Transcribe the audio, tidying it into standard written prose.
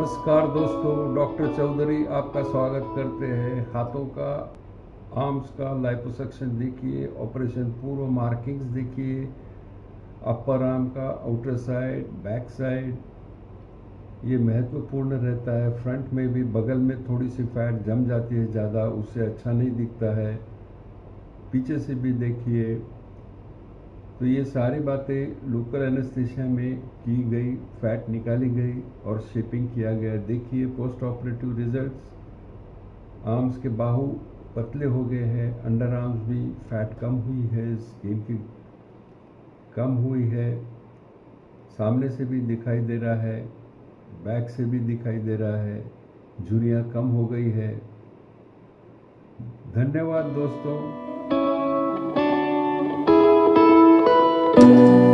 नमस्कार दोस्तों, डॉक्टर चौधरी आपका स्वागत करते हैं। हाथों का, आर्म्स का लाइपोसक्शन देखिए, ऑपरेशन पूर्व मार्किंग्स देखिए, अपर आर्म का आउटर साइड, बैक साइड, ये महत्वपूर्ण रहता है। फ्रंट में भी बगल में थोड़ी सी फैट जम जाती है ज़्यादा, उससे अच्छा नहीं दिखता है। पीछे से भी देखिए। तो ये सारी बातें लोकल एनेस्थीसिया में की गई, फैट निकाली गई और शेपिंग किया गया। देखिए पोस्ट ऑपरेटिव रिजल्ट्स। आर्म्स के बाहु पतले हो गए हैं, अंडर आर्म्स भी फैट कम हुई है, स्किन की कम हुई है, सामने से भी दिखाई दे रहा है, बैक से भी दिखाई दे रहा है, झुर्रियाँ कम हो गई है। धन्यवाद दोस्तों।